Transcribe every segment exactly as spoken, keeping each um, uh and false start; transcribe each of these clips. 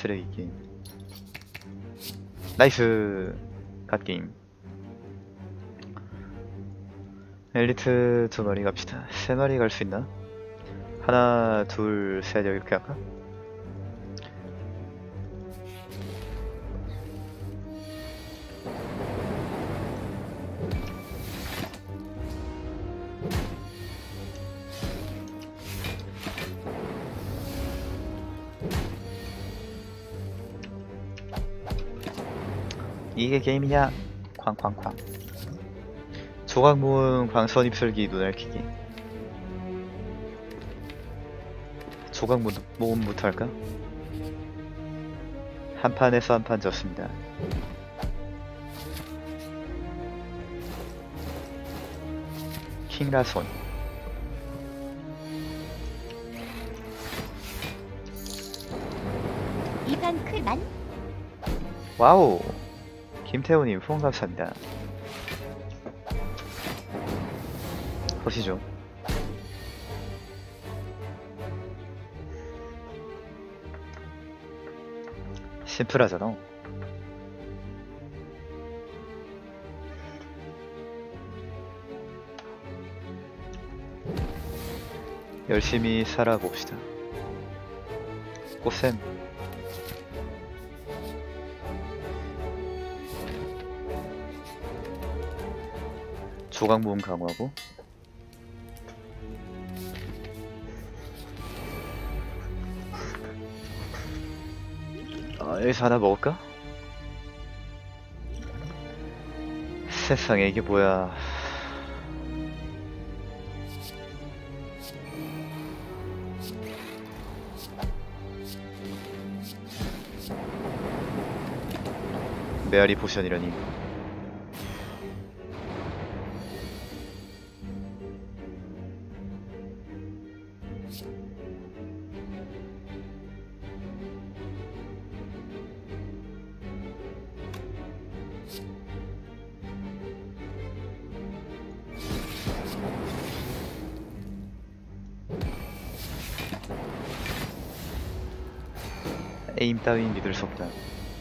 쓰레기 게임. 나이스. 갓게임. 엘리트 두 마리 갑시다. 세 마리 갈 수 있나? 하나, 둘, 셋 이렇게 할까? 이게 게임이냐? 쾅쾅쾅. 조각 모음, 광선 입술기, 눈알 키기. 조각 모, 모음부터 할까? 한 판에서 한 판 졌습니다. 킹라손. 이판 클만. 와우. 김태훈님 후원 감사합니다. 보시죠. 심플하잖아. 열심히 살아봅시다. 꽃샘. 조각 모음 강화하고. 아, 여기서 하나 먹을까? 세상에 이게 뭐야. 메아리 포션이라니. 에임 따윈 믿을 수 없다.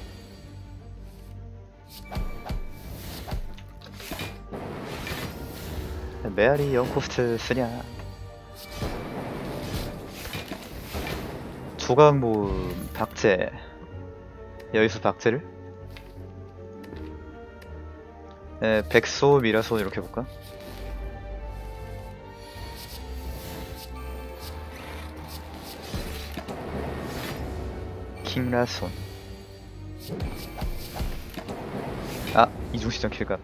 메아리 영코스트 쓰냐. 조각 모음 박제. 여기서 박제를? 에, 백소 미라손 이렇게 해볼까? 킹라손. 아, 이중시전 킬각.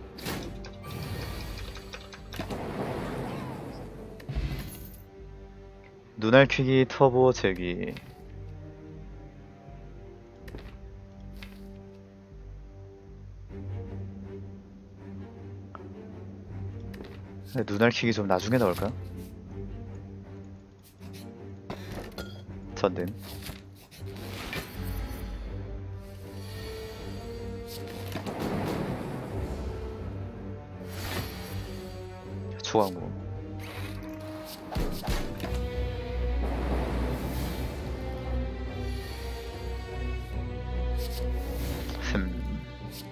눈알 퀴기 터보 제기. 눈알 퀴기 좀 나중에 넣을까? 전등. 초광무. 흠.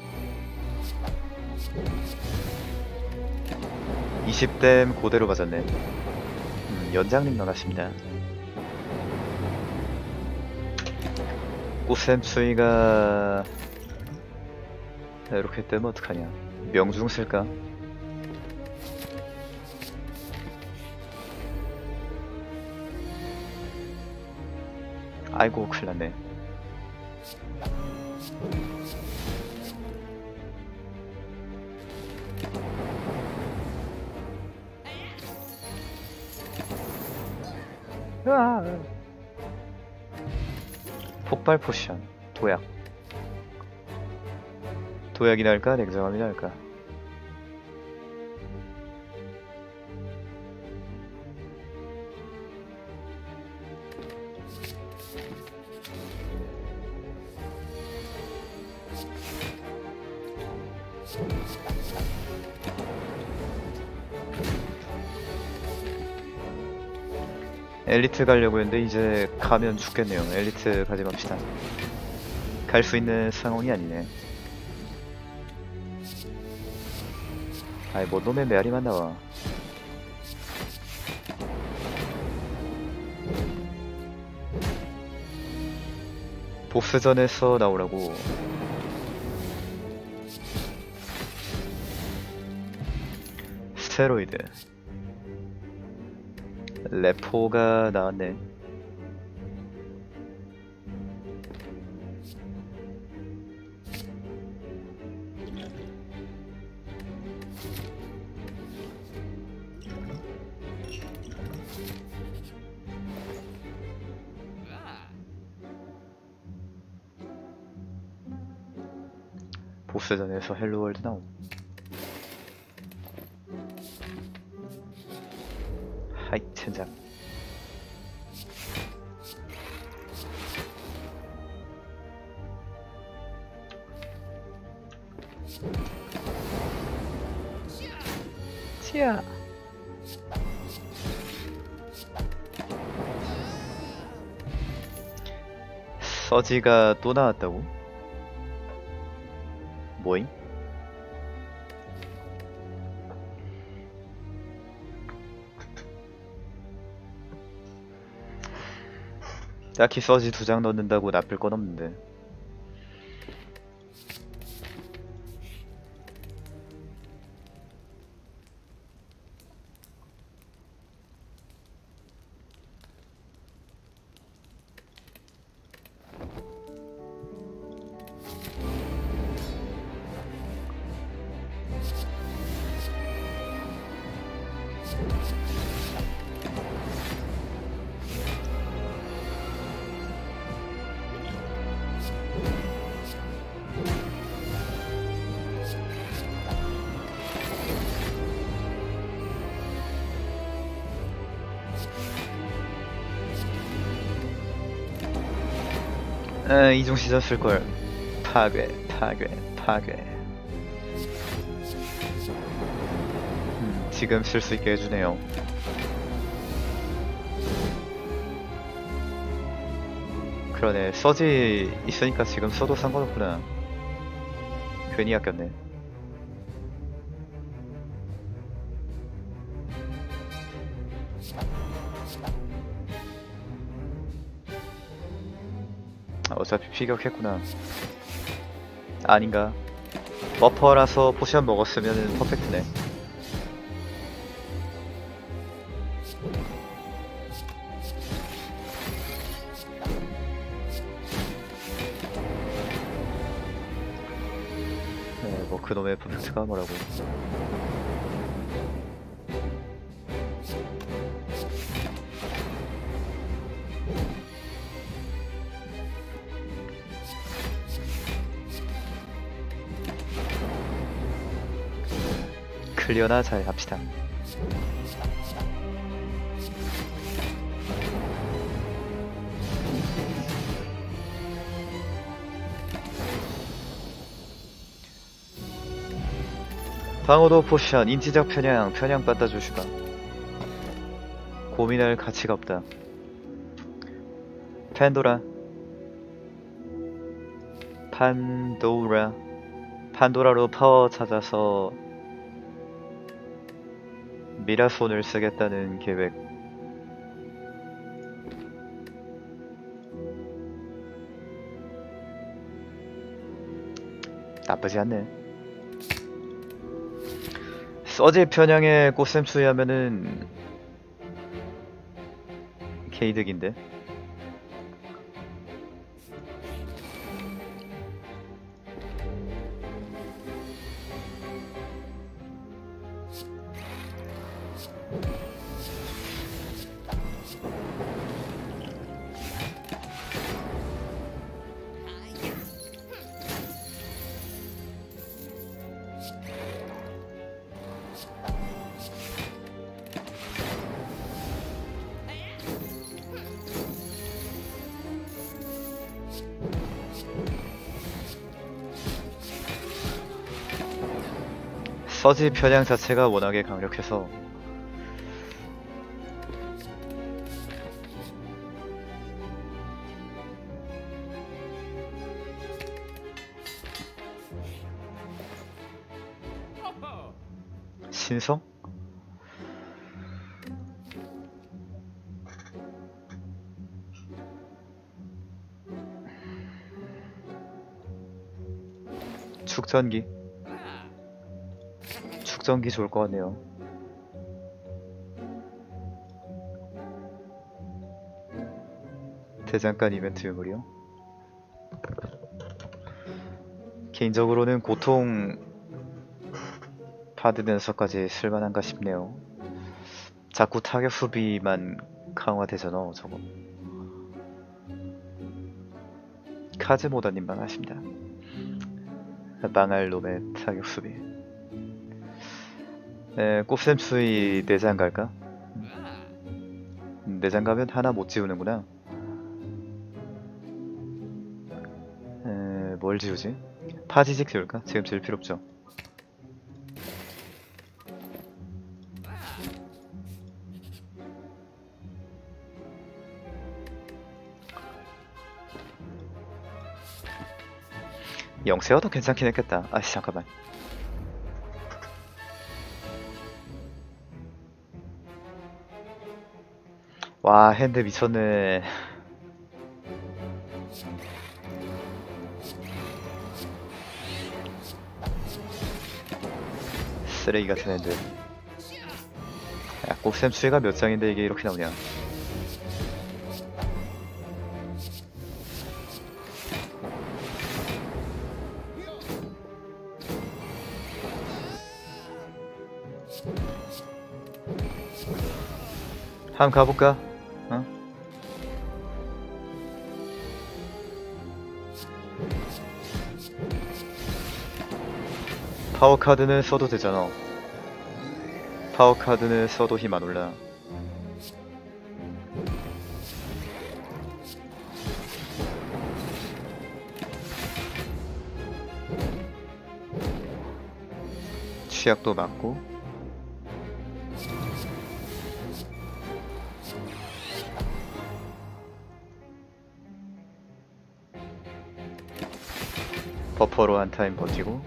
이십 댐 고대로 맞았네. 음, 연장님 나갔습니다. 꽃샘 수위가 이렇게 뜨면 어떡하냐. 명중 쓸까? 아이고 큰일났네. 으아. 폭발 포션 도약. 도약이 나을까 냉정함이 나을까? 엘리트 가려고 했는데 이제 가면 죽겠네요. 엘리트 가지 맙시다. 갈 수 있는 상황이 아니네. 아이 뭐 놈의 메아리만 나와. 보스전에서 나오라고. 스테로이드 레포가 나왔네. 보스전에서 헬로월드 나옴. 하이 젠장. 치아 서지가 또 나왔다고? 뭐임? 딱히 서지 두 장 넣는다고 나쁠 건 없는데. 아, 이중시전 쓸걸. 파괴, 파괴, 파괴. 음, 지금 쓸 수 있게 해주네요. 그러네, 서지 있으니까 지금 써도 상관없구나. 괜히 아꼈네. 어차피 피격했구나. 아닌가? 버퍼라서 포션 먹었으면 퍼펙트네. 네, 뭐 그놈의 퍼펙트가 뭐라고. 클리어나 잘 합시다. 방어도 포션, 인지적 편향, 편향 받다 주시가. 고민할 가치가 없다. 판도라. 판도라. 판도라로 파워 찾아서 미라손을 쓰겠다는 계획. 나쁘지 않네. 서지 편향에 꽃샘 추이하면은 개이득인데. 서지 편향 자체가 워낙에 강력해서 신성? 축전기. 축전기 좋을 것 같네요. 대장간 이벤트 유물이요. 개인적으로는 고통 받으면서까지 쓸만한가 싶네요. 자꾸 타격 수비만 강화되잖아 저거. 카즈모다님만 하십니다. 망할 놈의 타격 수비. 에, 꼽샘추이 내장 갈까? 음, 내장 가면 하나 못 지우는구나. 에, 뭘 지우지? 파지직 지울까? 지금 지을 필요 없죠. 영세어도 괜찮긴 했겠다. 아씨 잠깐만. 와 핸드 미쳤네. 쓰레기 같은 핸드. 야 곱셈 수혜가 몇 장인데 이게 이렇게 나오냐. 한번 가볼까? 어? 파워카드는 써도 되잖아. 파워카드는 써도 힘 안 올라. 취약도 맞고. 버퍼로 한 타임 버티고.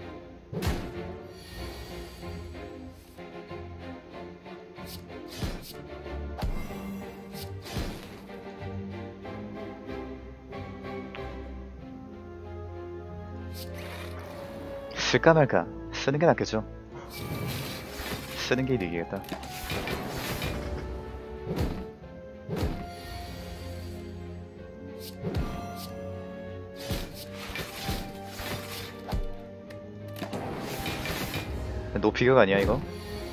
쓸까 말까? 쓰는 게 낫겠죠? 쓰는 게 이득이겠다. 노피격 아니야 이거?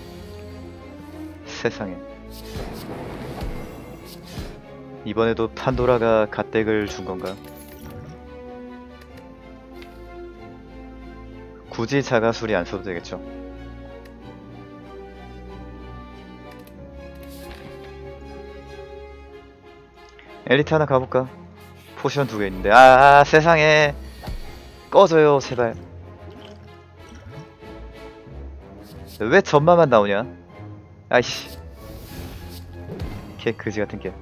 세상에. 이번에도 판도라가 갓덱을 준 건가? 굳이 자가술이 안 써도 되겠죠. 엘리트 하나 가볼까? 포션 두 개 있는데. 아, 아 세상에. 꺼져요 제발. 왜 전마만 나오냐? 아이씨. 개 그지 같은 개.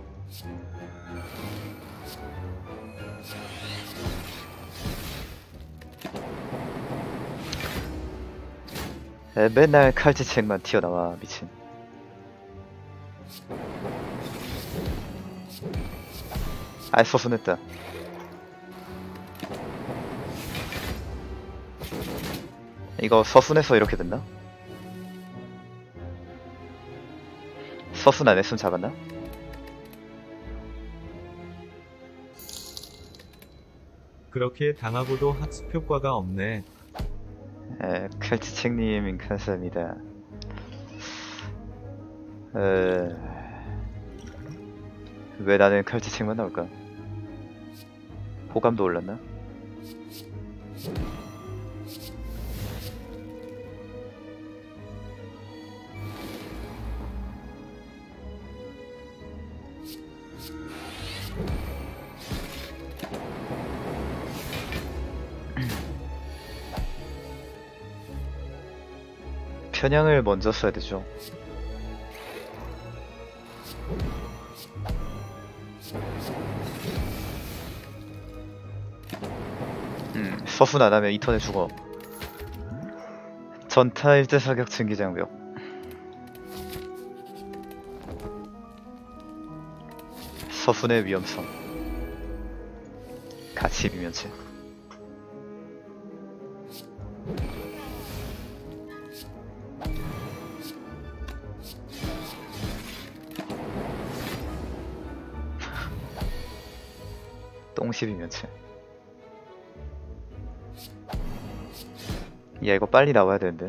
에, 맨날 칼지책만 튀어나와 미친. 아이 서순했다. 이거 서순해서 이렇게 됐나? 서순 안 했으면 잡았나? 그렇게 당하고도 학습 효과가 없네. 에, 칼치책님 감사합니다. 에... 왜 나는 칼치책만 나올까? 호감도 올랐나? 편향을 먼저 써야 되죠. 음, 서순 안 하면 이 턴에 죽어. 전타 일대 사격 증기장벽. 서순의 위험성. 가치 비면체. 똥시 비면체. 야, 이거 빨리 나와야 되는데.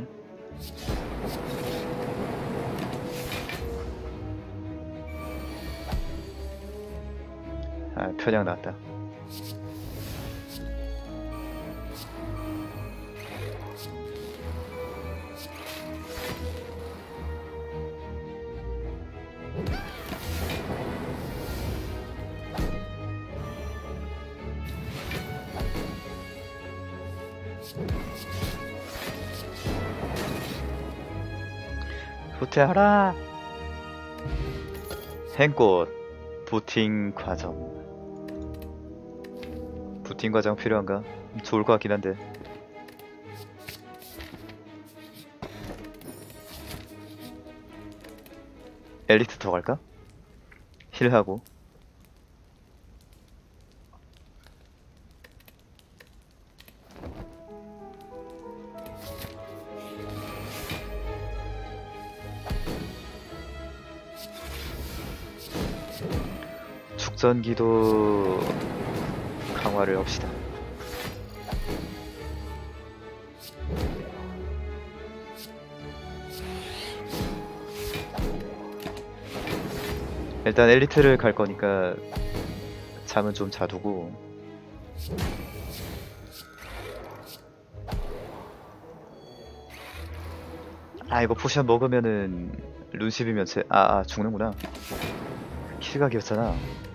아, 편향 나왔다. 후퇴하라. 행꽃 부팅 과정. 부팅 과정 필요한가? 좋을 것 같긴 한데. 엘리트 더 갈까? 힐하고. 축전기도 강화를 합시다. 일단 엘리트를 갈 거니까 잠은 좀 자두고. 아, 이거 포션 먹으면은 룬십이면 제... 아, 아 죽는구나. 킬각이었잖아.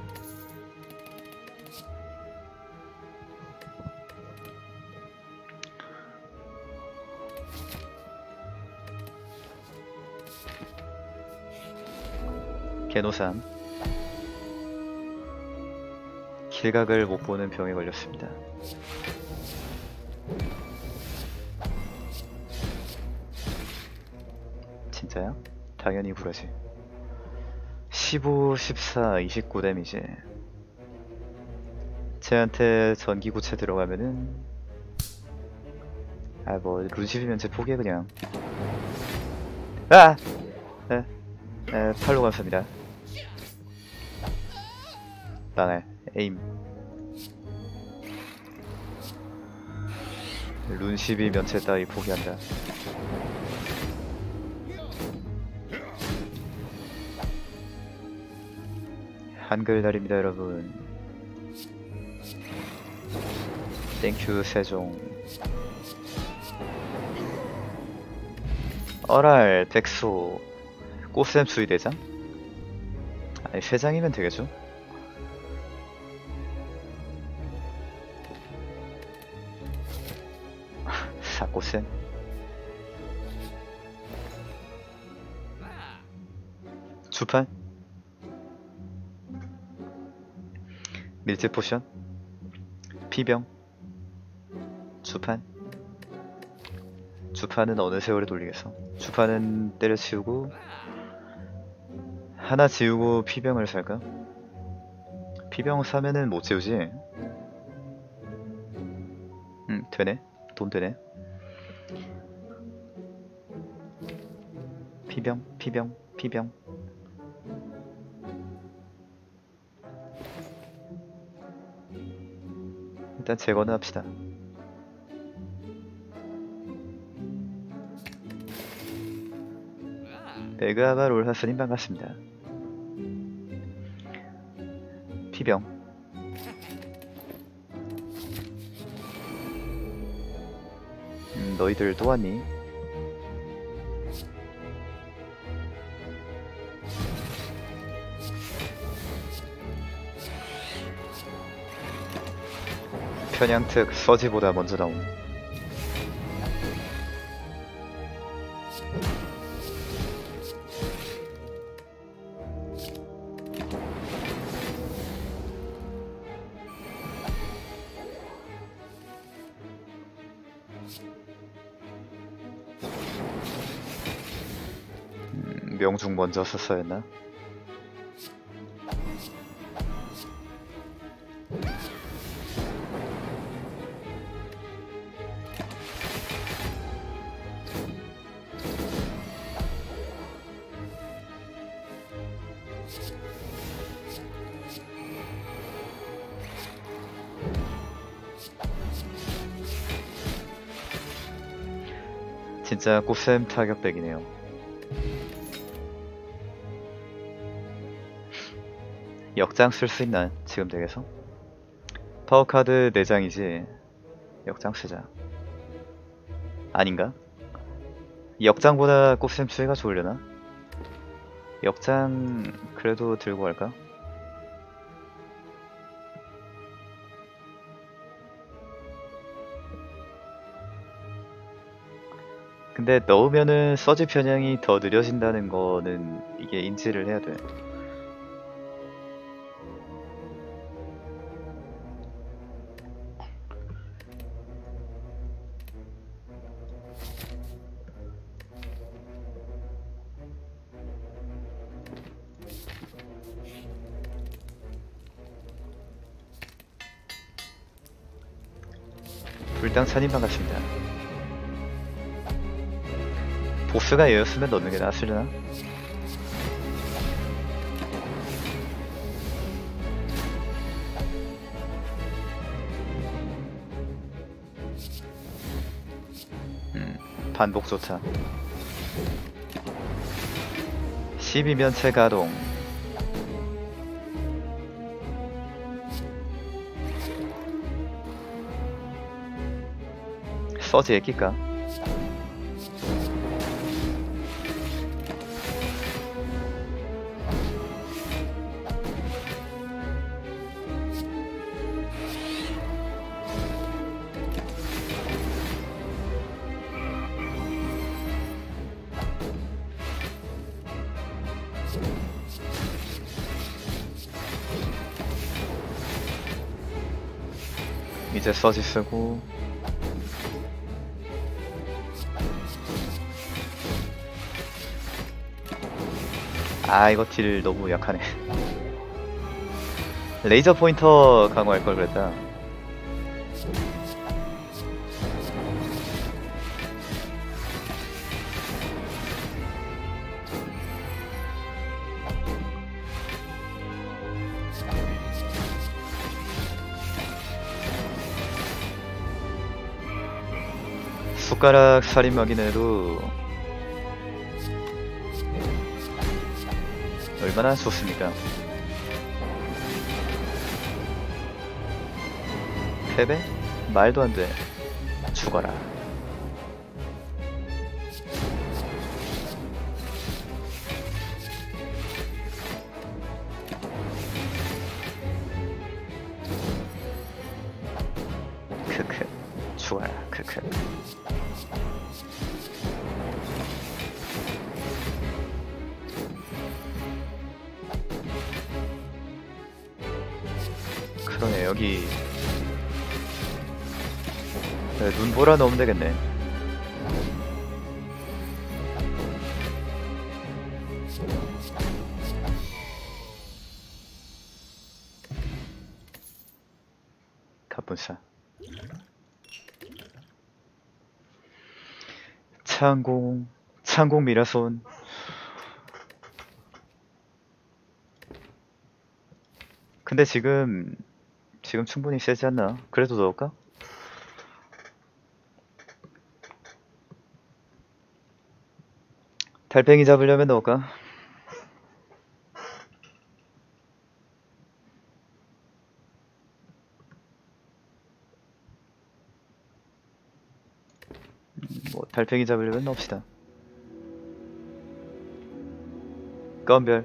개노산. 킬각을 못 보는 병에 걸렸습니다. 진짜야? 당연히 구라지. 십오, 십사, 이십구 데미지. 쟤한테 전기구체 들어가면은 아, 뭐 룬십이면 쟤 포기해 그냥. 아! 에, 에, 팔로 감사합니다. 망해. 에임. 룬십이 면체 따위 포기한다. 한글날입니다 여러분. 땡큐 세종. 어랄 백소. 꽃샘 수의대장? 아니 세 장이면 되겠죠? 사꽃샘. 주판? 밀제 포션? 피병? 주판? 주판은 어느 세월에 돌리겠어? 주판은 때려치우고 하나 지우고 피병을 살까? 피병 사면은 못 지우지? 응, 되네. 돈 되네. 피병, 피병, 피병. 일단 제거는 합시다. 베그아바 롤하스님 반갑습니다. 피병. 음, 너희들 또 왔니? 편향특 서지보다 먼저 나옴. 음, 명중 먼저 썼어야 했나? 진짜 꽃샘 타격백이네요. 역장 쓸 수 있나? 지금 덱에서? 파워카드 네 장이지. 역장 쓰자. 아닌가? 역장보다 꽃샘 수혜가 좋으려나? 역장 그래도 들고 갈까? 근데 넣으면은 서지 편향이 더 느려진다는 거는 이게 인지를 해야 돼. 불당차님 반갑습니다. 보스가 얘였으면 넣는 게 나았으려나? 음, 반복 좋다. 십이면체 가동. 서지에 낄까? 이제 서지 쓰고 아 이거 딜 너무 약하네. 레이저 포인터 강화할 걸 그랬다. 숟가락 살인마기네도 얼마나 좋습니까? 패배? 말도 안 돼. 죽어라. 크크. 죽어라. 크크. 그러네, 여기 네, 눈보라 넣으면 되겠네. 갑분사. 창공, 창공 미라손. 근데 지금 지금 충분히 세지 않나? 그래도 넣을까? 달팽이 잡으려면 넣을까? 뭐 달팽이 잡으려면 넣읍시다. 건별.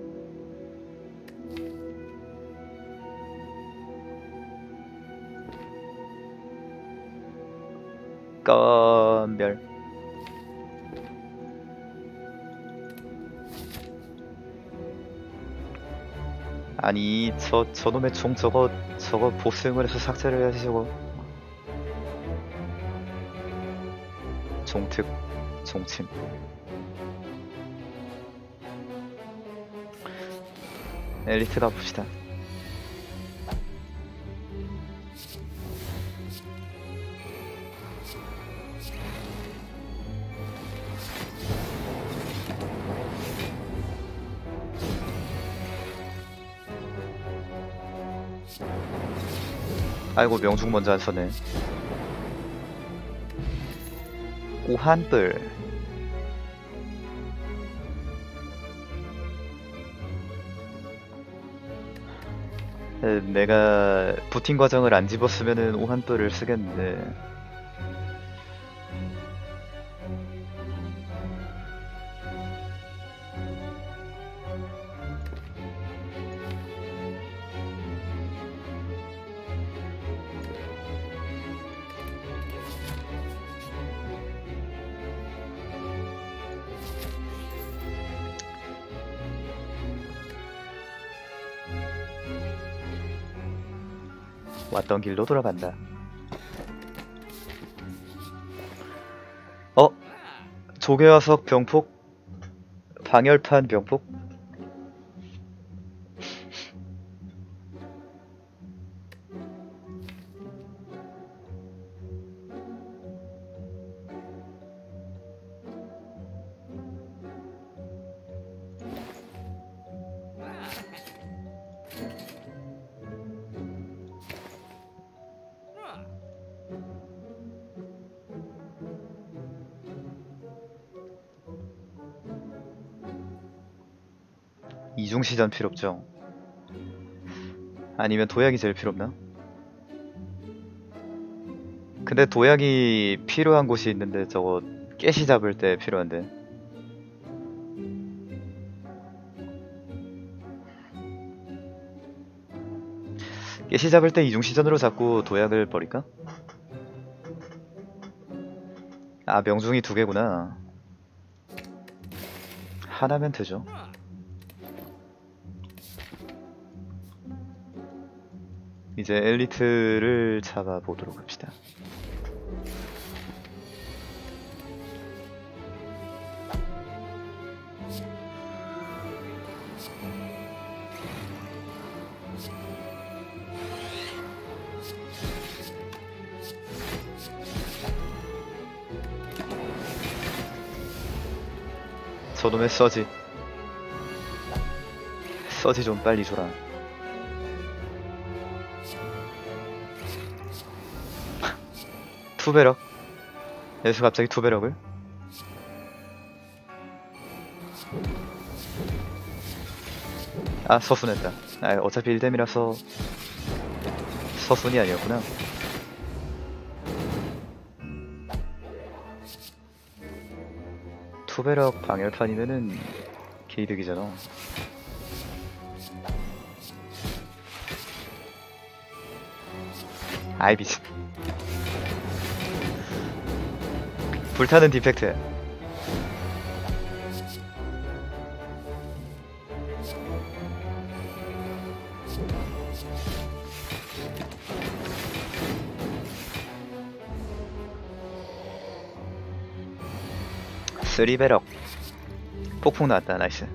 건별. 아니 저 저놈의 총 저거 저거 보스용을 해서 삭제를 해야지 저거. 종특 종침. 엘리트 가봅시다. 아이고 명중 먼저 안 서네. 오한불. 에, 내가 부팅 과정을 안 집었으면은 오한불을 쓰겠는데. 왔던 길로 돌아간다. 어? 조개화석 병폭? 방열판 병폭? 이중시전 필요 없죠. 아니면 도약이 제일 필요 없나? 근데 도약이 필요한 곳이 있는데 저거 깨시 잡을 때 필요한데. 깨시 잡을 때 이중시전으로 잡고 도약을 버릴까? 아, 명중이 두 개구나. 하나면 되죠. 이제 엘리트를 잡아보도록 합시다. 저놈의 서지. 서지 좀 빨리 줘라. 투배럭. 여기서 갑자기 투배럭을? 아, 서순했다. 아, 어차피 일뎀이라서 서순이 아니었구나. 투배럭 방열판이면은 개이득이잖아. 아이 미친. 불타는 디펙트. 쓰리배럭. 폭풍 나왔다. 나이스.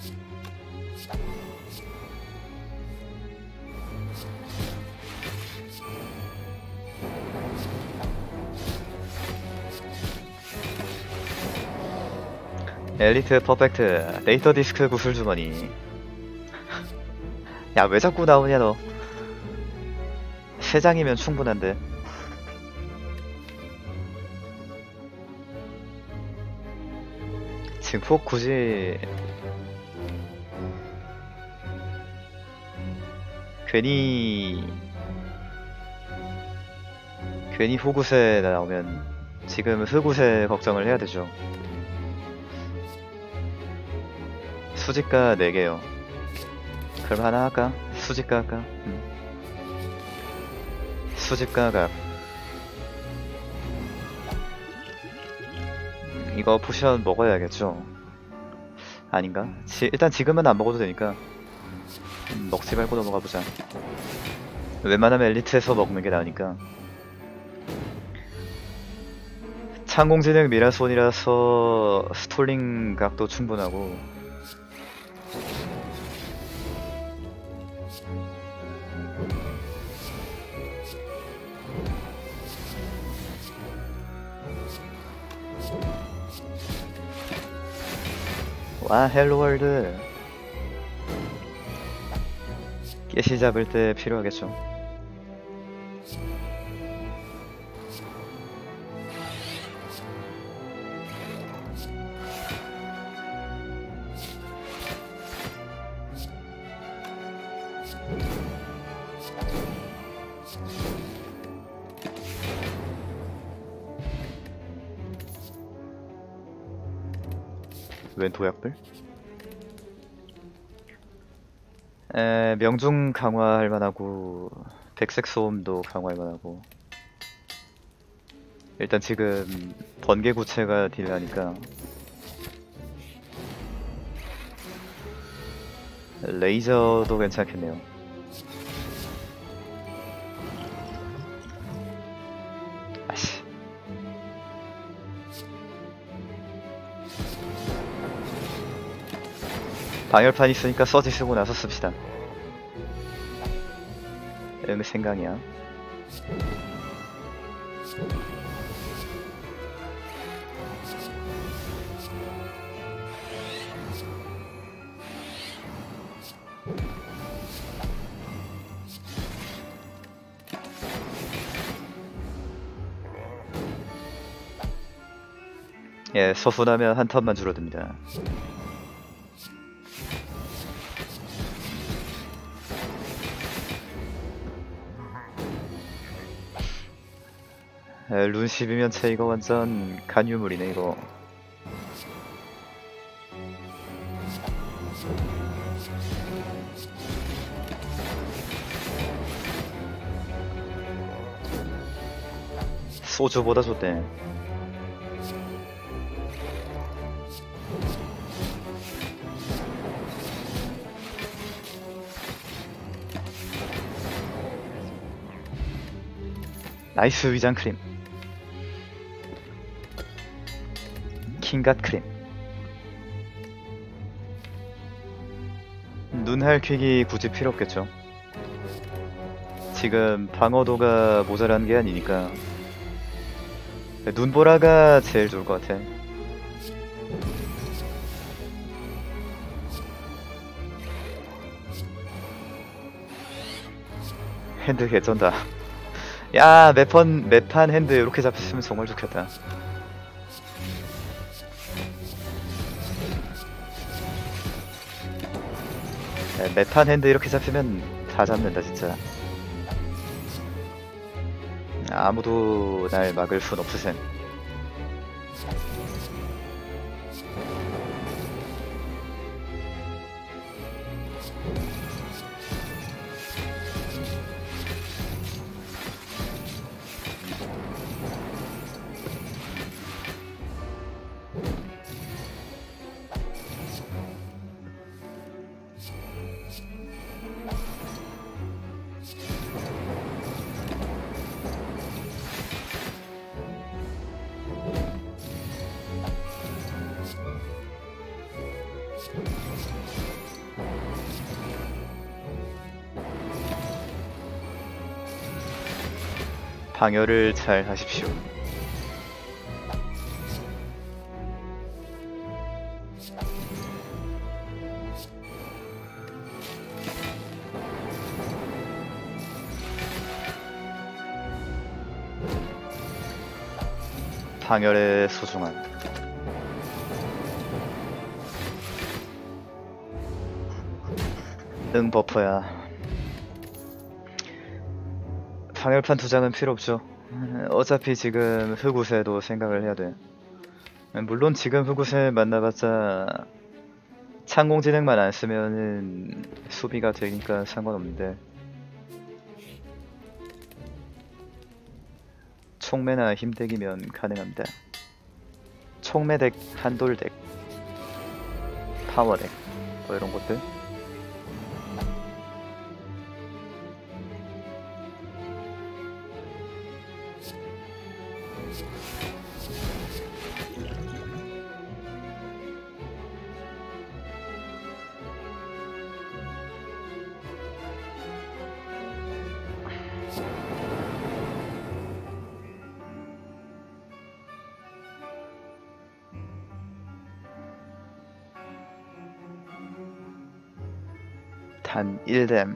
엘리트 퍼펙트 데이터 디스크 구슬 주머니. 야, 왜 자꾸 나오냐 너. 세 장이면 충분한데. 증폭 굳이 괜히 괜히 호구세 나오면 지금 흑구세 걱정을 해야 되죠. 수집가 네 개요. 그럼 하나 할까? 수집가 할까? 음. 수집가가 음, 이거 포션 먹어야겠죠? 아닌가? 지, 일단 지금은 안 먹어도 되니까 음, 먹지 말고 넘어가 보자. 웬만하면 엘리트에서 먹는 게 나으니까. 창공지능 미라손이라서 스톨링 각도 충분하고. 와, 헬로월드. 깨시 잡을 때 필요하겠죠. 웬 도약불? 에, 명중 강화할 만하고 백색 소음도 강화할 만하고. 일단 지금 번개 구체가 딜하니까 레이저도 괜찮겠네요. 아씨. 방열판 있으니까 서지 쓰고 나서 씁시다. 응, 생강이야. 예, 서순하면 한 턴만 줄어듭니다. 에, 룬 십이면 채 이거 완전 간유물이네 이거. 소주보다 좋대. 나이스 위장 크림. 킹갓 크림. 눈할 퀵이 굳이 필요 없겠죠. 지금 방어도가 모자란 게 아니니까 눈보라가 제일 좋을 것 같아. 핸드 개쩐다. 야, 매판, 매판 핸드 이렇게 잡혔으면 정말 좋겠다. 야, 매판 핸드 이렇게 잡히면 다 잡는다 진짜. 아무도 날 막을 순 없으셈. 방열을 잘 하십시오. 방열의 소중함. 응, 버퍼야. 방열판 두 장은 필요 없죠. 어차피 지금 흑우세도 생각을 해야 돼. 물론 지금 흑우세 만나봤자 창공진행만 안 쓰면은 수비가 되니까 상관없는데 총매나 힘덱이면 가능합니다. 총매덱, 한돌덱, 파워덱 뭐 이런 것들. 단 일 뎀.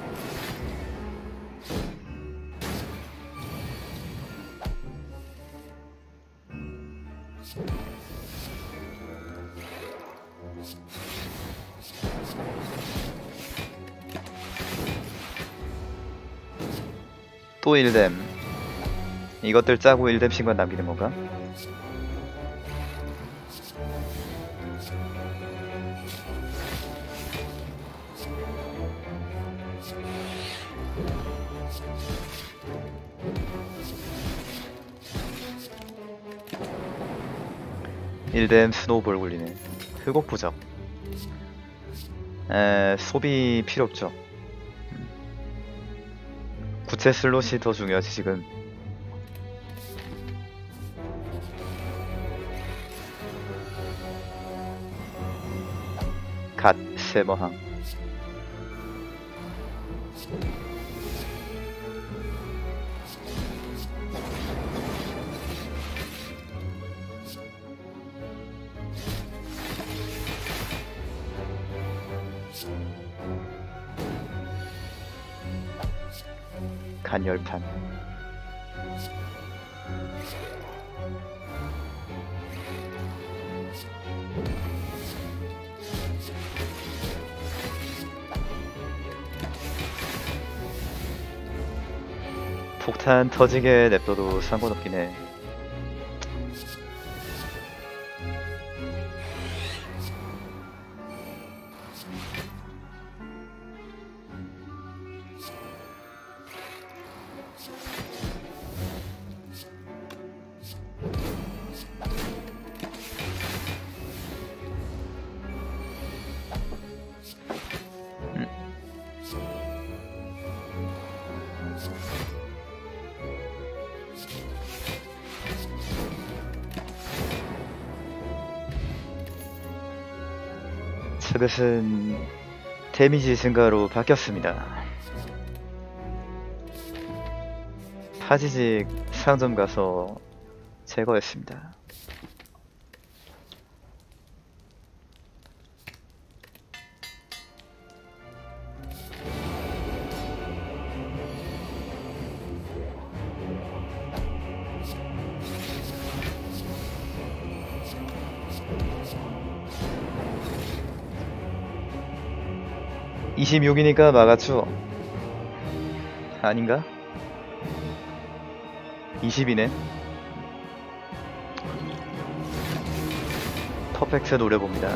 또 일 뎀. 이것들 짜고 일 뎀씩만 남기는 건가? 일뎀 스노우볼 굴리네. 흑옥 부적. 에, 소비 필요 없죠. 구체 슬롯이 더 중요하지 지금. 갓 세머항. 간열판. 폭탄 터지게 냅둬도 상관없긴 해. 저것은 데미지 증가로 바뀌었습니다. 파지직 상점 가서 제거했습니다. 이십육이니까 막았죠? 아닌가? 이십이네. 퍼펙트 노려봅니다.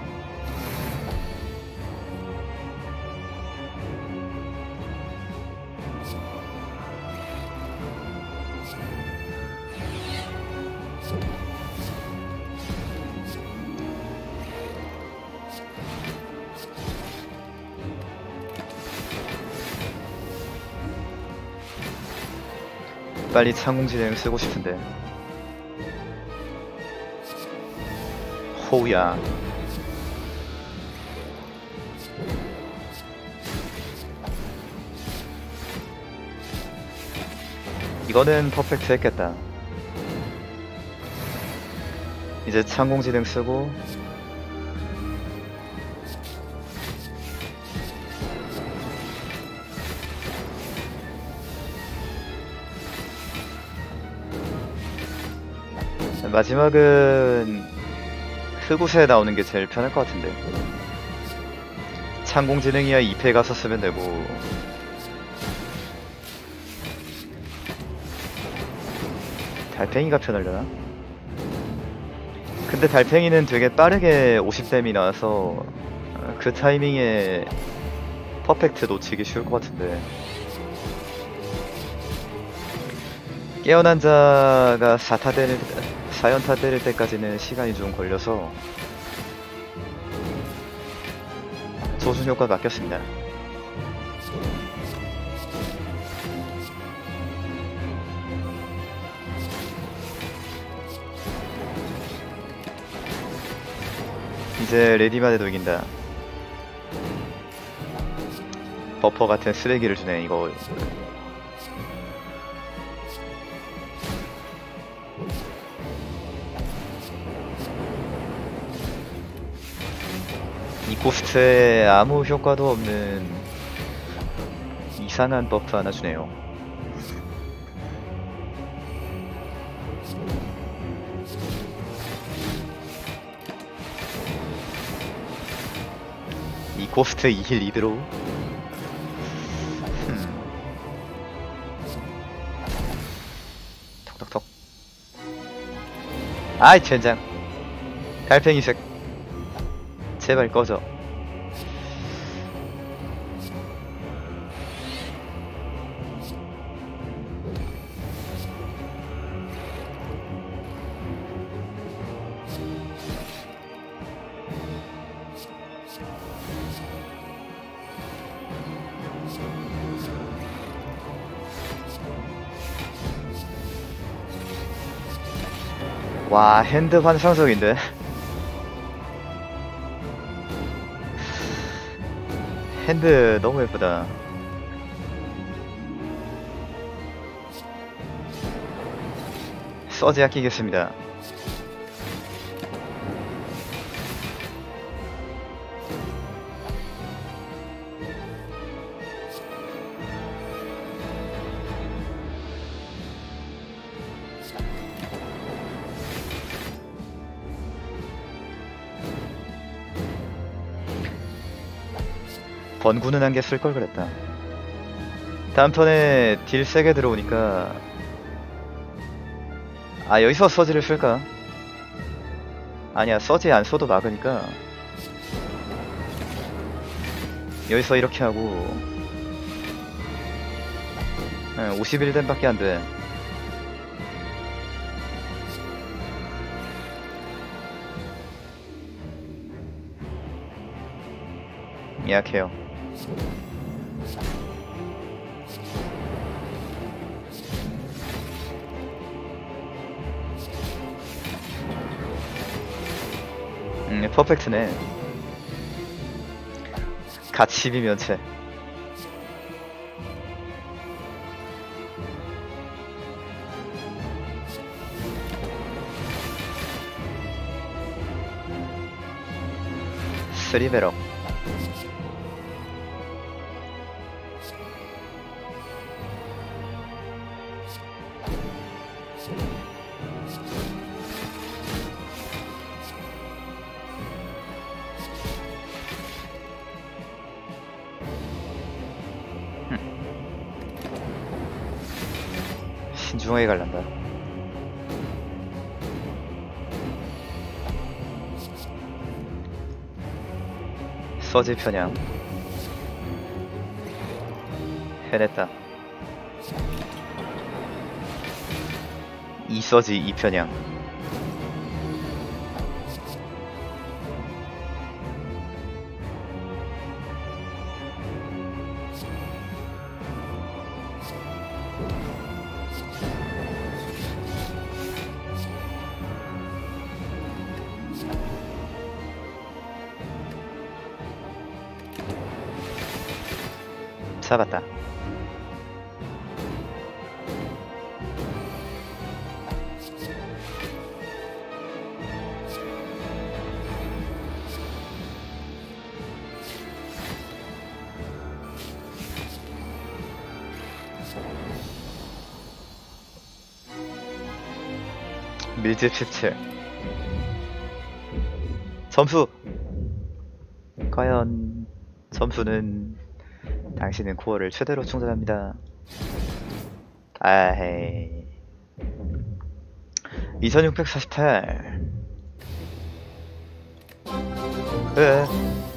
빨리 창공진행 쓰고 싶은데. 호우야. 이거는 퍼펙트 했겠다. 이제 창공진행 쓰고 마지막은 흑우세 나오는 게 제일 편할 것 같은데. 창공지능이야 이 패 가서 쓰면 되고. 달팽이가 편하려나? 근데 달팽이는 되게 빠르게 오십 댐이 나와서 그 타이밍에 퍼펙트 놓치기 쉬울 것 같은데. 깨어난 자가 사 타 때릴, 사 연타 때릴 때까지는 시간이 좀 걸려서 조준 효과 바뀌었습니다. 이제 레디만 해도 이긴다. 버퍼 같은 쓰레기를 주네 이거. 이 고스트에 아무 효과도 없는 이상한 버프 하나 주네요. 이 고스트 이 힐 이 드로우? 흠. 톡톡톡. 아이 젠장. 달팽이색 제발 꺼져. 와, 핸드 환상적인데? 핸드 너무 예쁘다. 서지 아끼겠습니다. 번구는 한 개 쓸 걸 그랬다. 다음 턴에 딜 세게 들어오니까 아, 여기서 서지를 쓸까? 아니야, 서지 안 써도 막으니까 여기서 이렇게 하고 오십일 댐 밖에 안 돼. 약해요. 음, 퍼펙트네. 갓 십이 면체. 쓰리베럭. 신중하게 갈란다. 서지 편향. 해냈다. 이 서지 이 편향. 잡았다. 밀집 십칠. 점수! 과연 점수는 당신은 코어를 최대로 충전합니다. 아헤이. 이천육백사십팔. 으.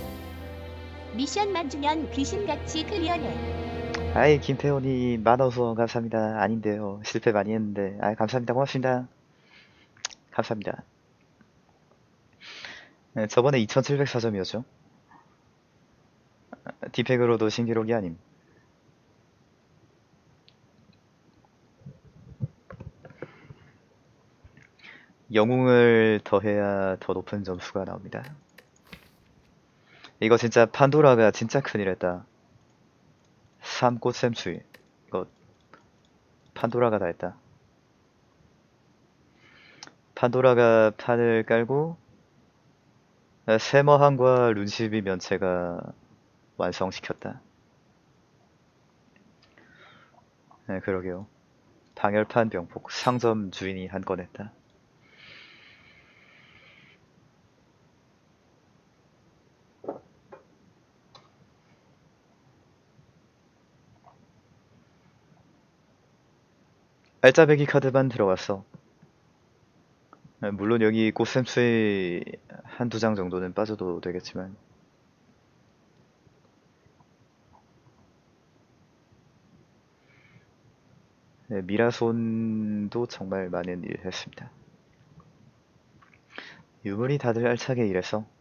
미션만 주면 귀신같이 클리어해. 아이, 김태훈이 만원후원 감사합니다. 아닌데요, 실패 많이 했는데. 아이, 감사합니다. 고맙습니다. 감사합니다. 네, 저번에 이천칠백사 점이었죠. 디팩으로도 신기록이 아님. 영웅을 더해야 더 높은 점수가 나옵니다. 이거 진짜 판도라가 진짜 큰일 했다. 삼꽃 샘추위. 이거 판도라가 다 했다. 판도라가 판을 깔고 세머한과 룬십이 면체가 완성시켰다. 네, 그러게요. 방열판 병폭 상점 주인이 한 건 했다. 알짜배기 카드만 들어갔어. 물론 여기 꽃샘수의 한두 장 정도는 빠져도 되겠지만 네, 미라손도 정말 많은 일 했습니다. 유물이 다들 알차게 일해서